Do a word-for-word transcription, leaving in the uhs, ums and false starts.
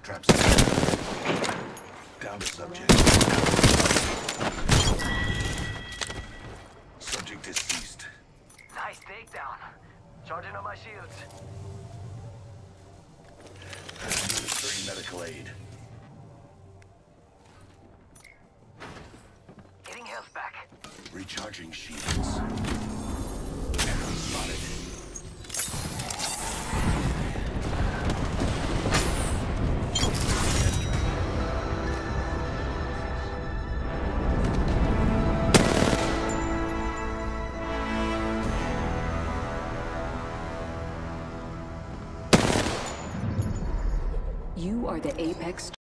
Traps. Down to subject. Subject is ceased. Nice takedown. Charging on my shields. Administering medical aid. Getting health back. Recharging shields. Enemy spotted. You are the Apex